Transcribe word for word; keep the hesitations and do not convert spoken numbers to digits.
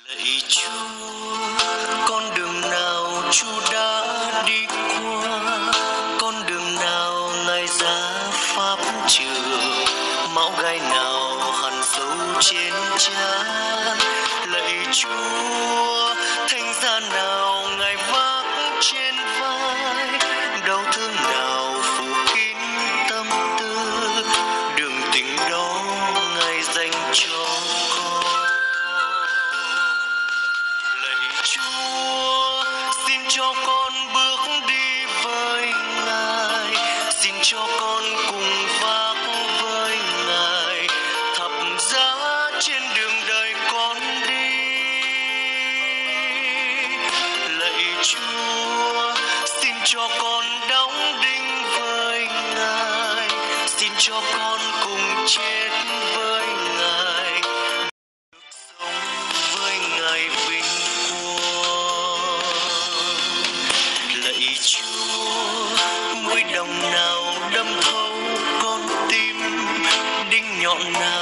Lạy Chúa, con đường nào Chúa đã đi qua, con đường nào Ngài ra pháp trường, máu gai nào hằn sâu trên trán. Lạy Chúa, thánh giá nào Ngài vác trên vai, đau thương nào phủ kín tâm tư, đường tình đó Ngài dành cho con. Lạy Chúa, xin cho con bước đi với Ngài, xin cho con cùng vác với Ngài thập giá trên đường đời con đi. Lạy Chúa, xin cho con đóng đinh với Ngài, xin cho con cùng chết với Ngài, sống với Ngài vinh quang. Lạy Chúa, mũi đồng nào đâm thấu con tim, đinh nhọn nào